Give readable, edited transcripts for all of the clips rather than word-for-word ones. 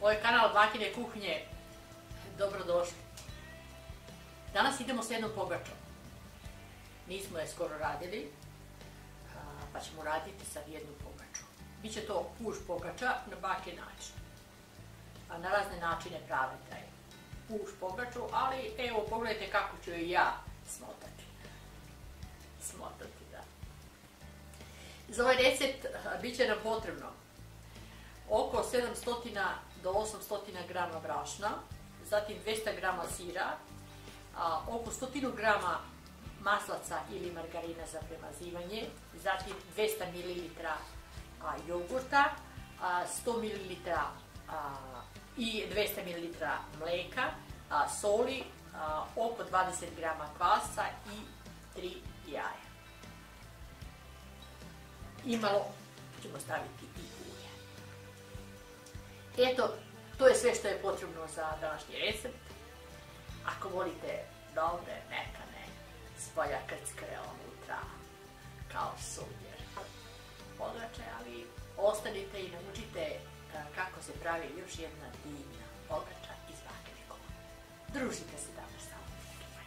Ovo je kanal Bakine kuhinje. Dobrodošli. Danas idemo s jednom pogačom. Nismo je skoro radili, pa ćemo raditi sad jednu pogaču. Biće to puš pogača na bakin način. Na razne načine pravi taj puš pogaču, ali evo pogledajte kako ću je ja smotati. Da. Za ovaj recept bit će nam potrebno oko 700 do 800 grama brašna, zatim 200 grama sira, oko 100 grama maslaca ili margarina za premazivanje, zatim 200 ml jogurta, 100 ml i 200 ml mlijeka, soli, oko 20 grama kvasa i 3 jaja. I malo ćemo staviti i ulje. Eto, to je sve što je potrebno za današnji recept. Ako volite dobre, mekane, spolja krckre unutra, kao sunjer pogače, ali ostanite i naučite kako se pravi još jedna divna pogača iz Bakine kuhinje. Družite se danas sa mnom.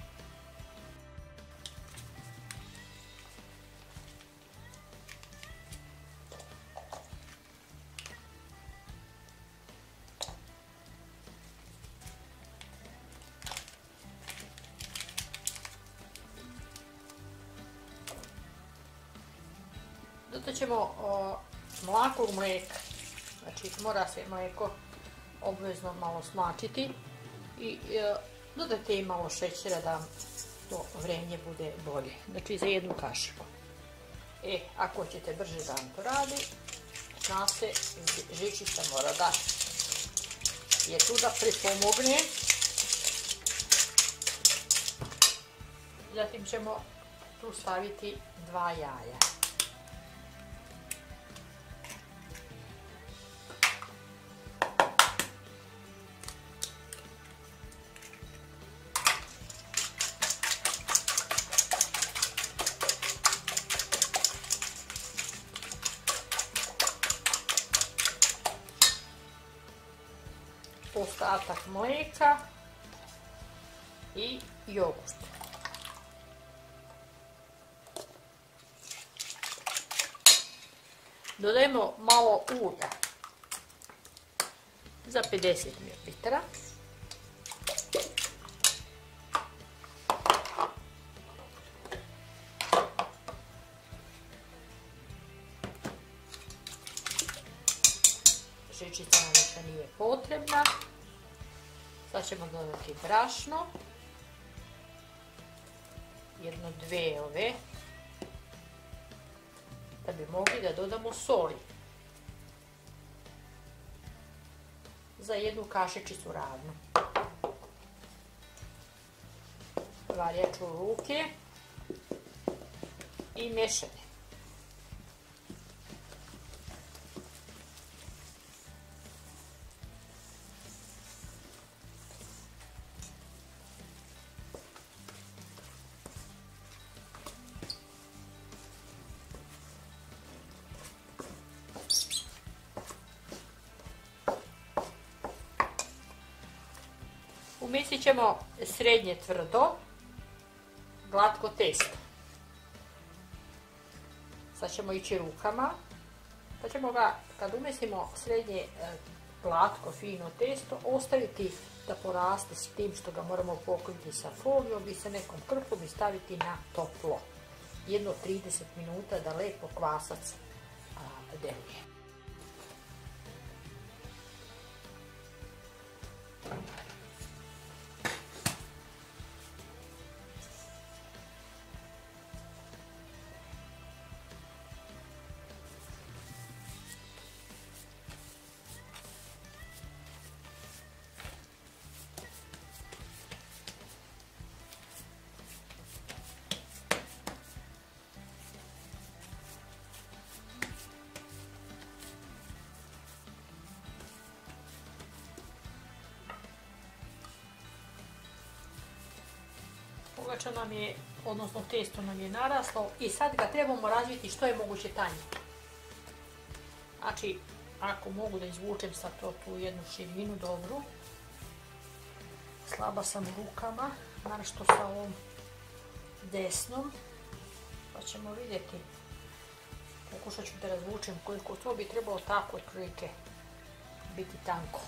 Dodat ćemo mlakog mlijeka, znači mora se mlijeko obvezno malo smačiti i dodajte i malo šećera da to vrenje bude bolje, znači za jednu kašiku. Ako ćete brže da vam to radi, znate, žičica mora da je tu da pripomogne. Zatim ćemo tu staviti 2 jaja. Ostatak mlijeka i jogurt. Dodajemo malo ulja za 50 ml. Žičica nam više nije potrebna. Sad ćemo dodati brašno, jedno 2 ove, da bi mogli da dodamo soli za jednu kašičicu ravno. Varjaču u ruke i mešanje. Umjesit ćemo srednje tvrdo, glatko testo. Sad ćemo ići rukama, pa ćemo ga, kad umjesimo srednje glatko, fino testo, ostaviti da poraste s tim što ga moramo pokriti sa folijom i sa nekom krpom i staviti na toplo. Jedno 30 minuta da lepo kvasac deluje. Pogača nam je, odnosno testo nam je naraslo i sad ga trebamo razviti što je moguće tanje. Znači, ako mogu da izvučem sad to tu jednu širinu dobru. Slaba sam u rukama, naročito sa ovom desnom, pa ćemo vidjeti. Pokušat ću da razvučem koliko to bi trebalo tako otprilike biti tanko.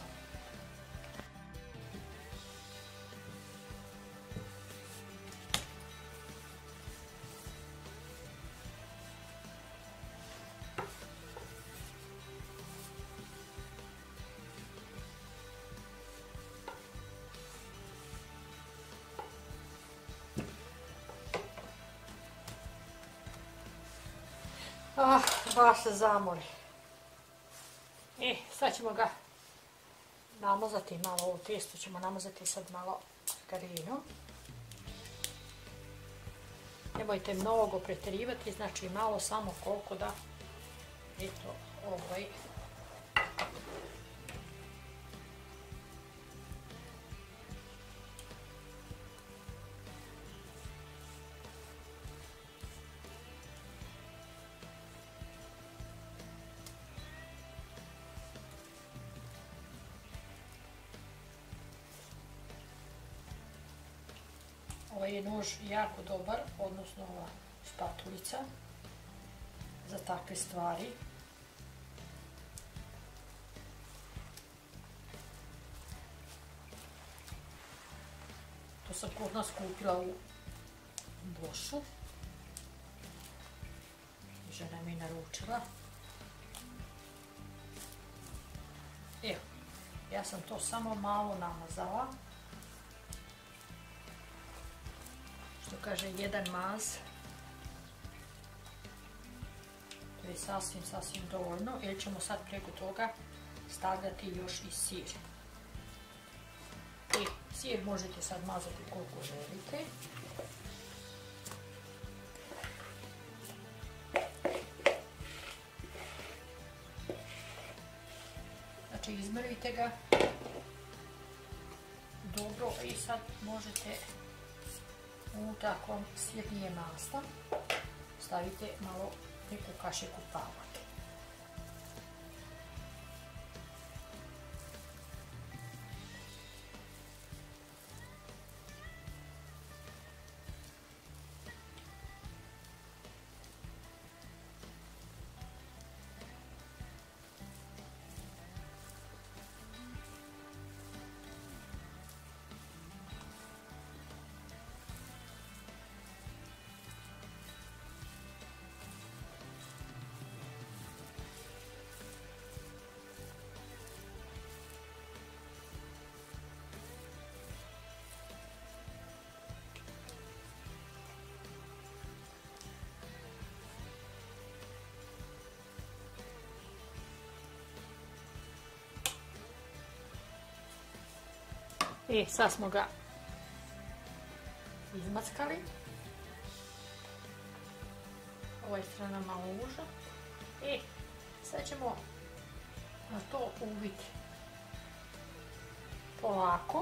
Baš se zamori. Sad ćemo ga namazati malo, ovo tijesto ćemo namazati sad malo margarinom. Nemojte mnogo pretjerivati, znači malo samo koliko da, eto, Ovaj je nož jako dobar, odnosno ova spatulica za takve stvari. To sam kod nas kupila u Bošu. Žena mi je naručila. Evo, ja sam to samo malo namazala. Što kaže, jedan maz. To je sasvim dovoljno, jer ćemo sad preko toga stavljati još i sir. I sir možete sad mazati koliko želite. Znači izmrvite ga dobro i sad možete unutra ako vam sir nije maslan, stavite malo neku kašiku paprike. Sad smo ga izmackali. Ova je strana malo uža. Sad ćemo na to uviti polako.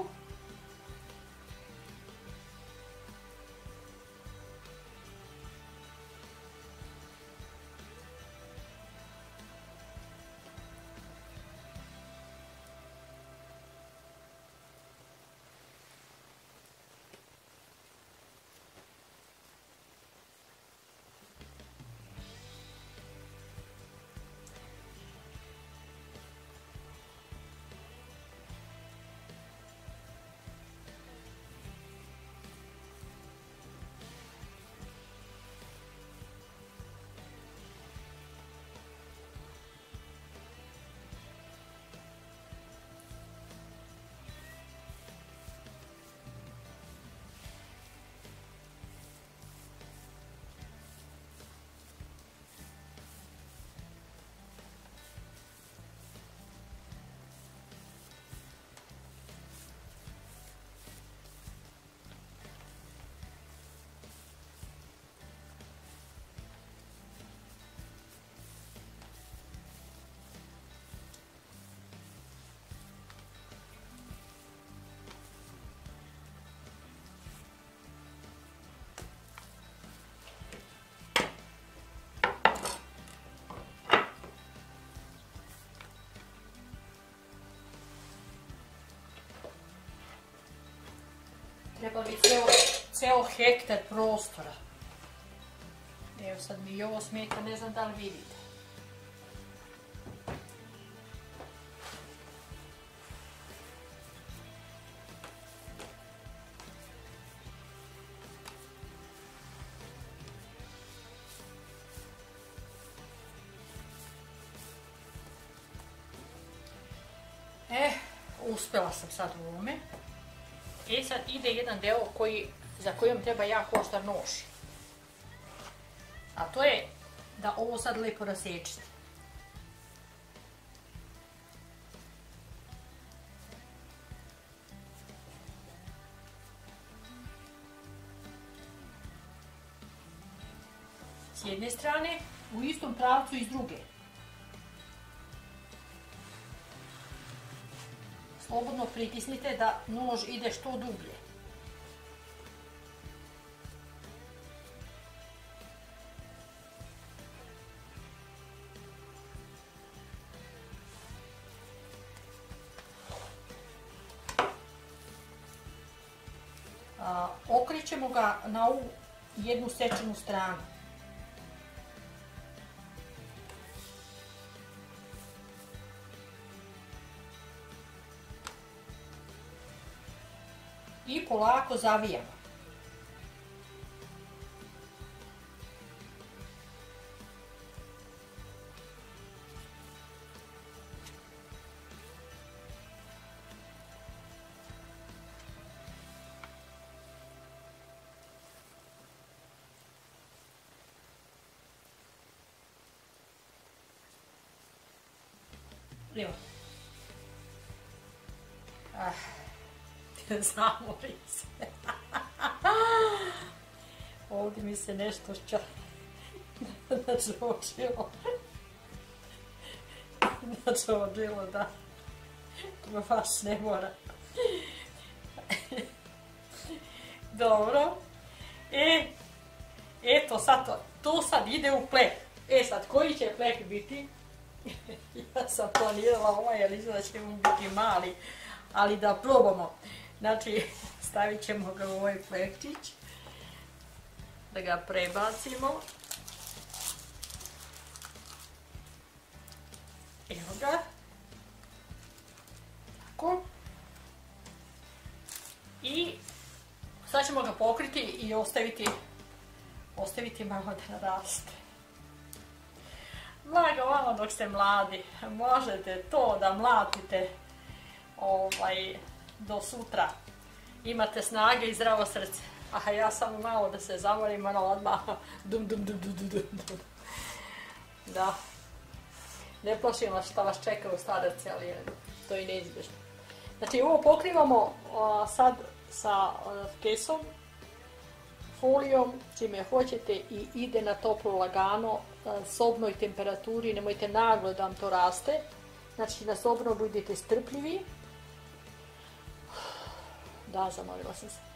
treba mi ceo hektar prostora. Evo sad mi i ovo smeta, ne znam da li vidite. Uspjela sam sad u ovome. Sad ide jedan deo za kojom treba jako oštar nož. A to je da ovo sad lijepo rasečete. S jedne strane, u istom pravcu i s druge. Slobodno pritisnite da nož ide što dublje. Okrećemo ga na ovu jednu sečenu stranu. I polako zavijamo. Evo. Zamori se. Ovdje mi se nešto načođilo, da to baš ne mora. Dobro. Eto sad to sad ide u pleh. Sad koji će pleh biti? Ja sam planirala ovaj, jer izgleda da će mu biti mali, ali da probamo. Znači, stavit ćemo ga u ovaj plehčić, da ga prebacimo. Evo ga. Tako. I sad ćemo ga pokriti i ostaviti malo da naraste. Blago vama dok ste mladi, možete to da mlatite do sutra. Imate snage i zdravo srce. A ja samo malo da se zamorim, ono odmah dum dum dum dum dum dum. Da. Ne plašim vas šta vas čeka u staraci, ali to je neizbježno. Znači ovo pokrivamo sad sa kesom, folijom, čime hoćete, i ide na toplo lagano, sobnoj temperaturi, nemojte naglo da vam to raste. Znači na sobno budite strpljivi. Da, zamorila sam se.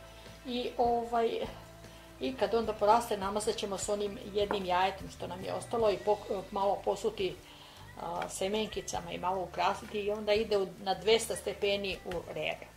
I kad onda poraste, namazat ćemo s onim jednim jajetom što nam je ostalo i malo posuti semenkicama i malo ukrasiti, i onda ide na 200 stepeni u rere.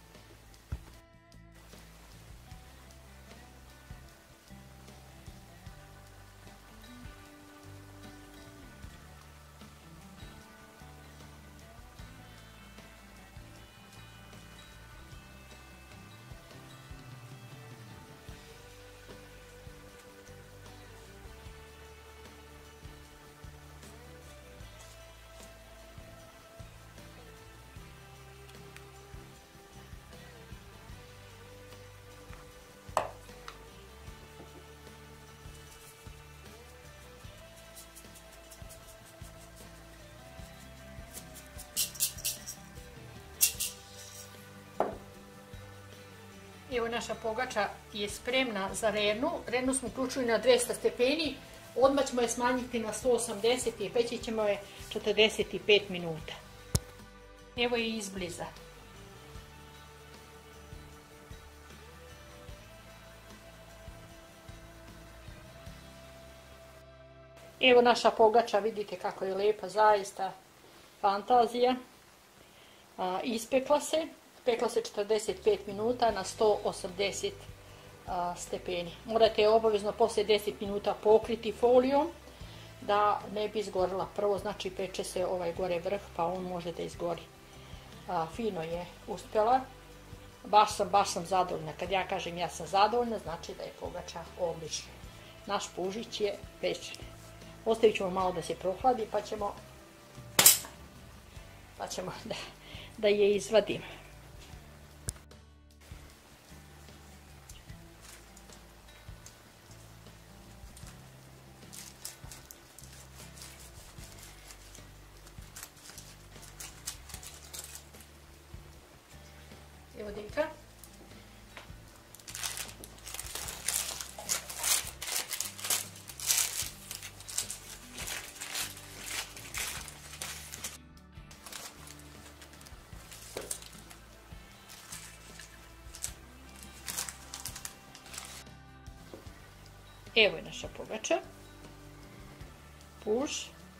Evo, naša pogača je spremna za renu. Renu smo uključili na 200 stepeni. Odmah ćemo je smanjiti na 180 i peći ćemo je 45 minuta. Evo je izbliza. Evo naša pogača, vidite kako je lijepa, zaista fantazija. Ispekla se. pekla se 45 minuta na 180 stepeni. Morate obavezno poslije 10 minuta pokriti folijom da ne bi izgorila. Prvo znači peče se ovaj gore vrh pa on može da izgori. Fino je uspjela. Baš sam zadovoljna. Kad ja kažem ja sam zadovoljna, znači da je pogača odlična. Naš pužić je pečen. Ostavit ćemo malo da se prohladi pa ćemo da je izvadim. Evo Dinka. Evo je naša pogača. Puž.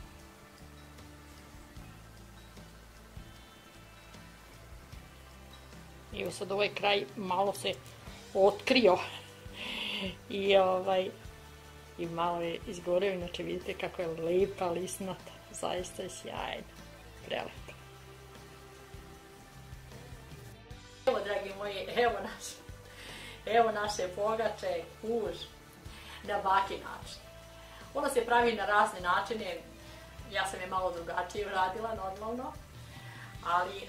I sad ovaj kraj malo se otkrio i malo je izgoreo, inače vidite kako je lijepa, lisnata, zaista je sjajna, prelepa. Evo dragi moji, evo naše pogače, puž, na baki način. Ona se pravi na razne načine, ja sam je malo drugačije radila normalno, ali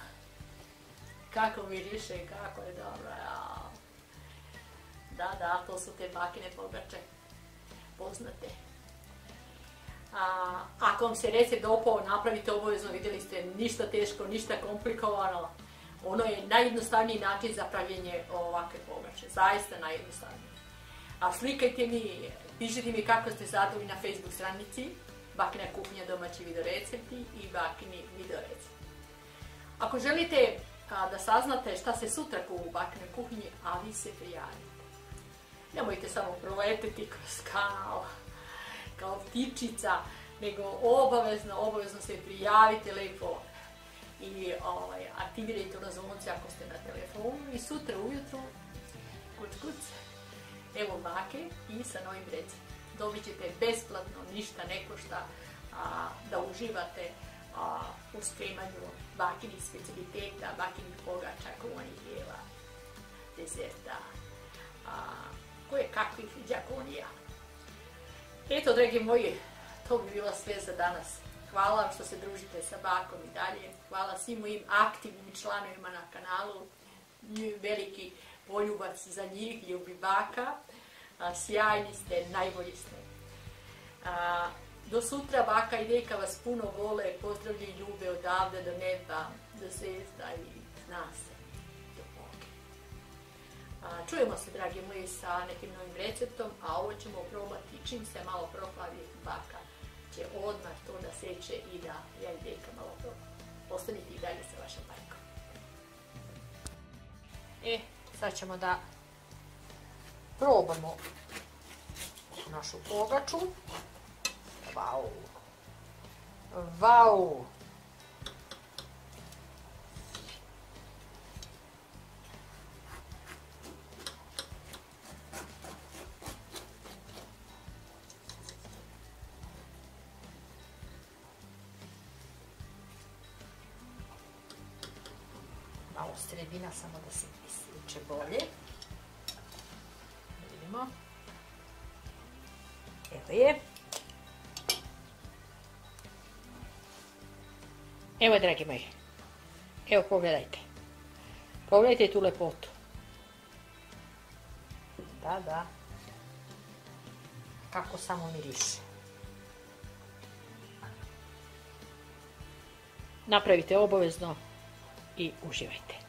kako miriše i kako je dobro. Da, to su te bakine pogače, poznate. Ako vam se recept dopao, napravite obavezno, vidjeli ste, ništa teško, ništa komplikovano. Ono je najjednostavniji način za pravljenje ovakve pogače, zaista najjednostavniji. A slikajte mi, pišite mi kako ste zadovoljni na Facebook stranici Bakina kuhinja domaći videorecepti i Bakini videorecepti. Ako želite da saznate šta se sutra kuva u Bakinoj kuhinji, a vi se prijavite. Nemojte samo proleteti kroz kanal kao ptičica, nego obavezno se prijavite lepo i aktivirajte ono zvonce ako ste na telefonu i sutra ujutru kuc, evo bake i sa novim receptom. Dobit ćete besplatno, ništa ne košta, da uživate u spremanju bakinih specialiteta, bakinih pogača, kovanih jela, dezerta, koje kakvih đakonija. Eto, dragi moji, to bi bilo sve za danas. Hvala vam što se družite sa bakom i dalje. Hvala svim mojim aktivnim članovima na kanalu. Veliki poljubac za njih, ljubi baka. Sjajni ste, najbolji ste. Do sutra, baka i deka vas puno vole, pozdravlja i ljube odavde do neba, do zvijezda i zna se, do Boga. Čujemo se, dragi moji, sa nekim novim receptom, a ovo ćemo probati čim se malo prohlavi, baka će odmah to da seče i da ja i deka malo probamo. Ostanite i dalje sa vašom bajkom. Sad ćemo da probamo našu pogaču. Vau! Malo sredina, samo da se isječe bolje. Vidimo. Evo je. Evo, dragi moji. Evo, pogledajte. Pogledajte tu lepotu. Da. Kako samo miriše. Napravite obavezno i uživajte.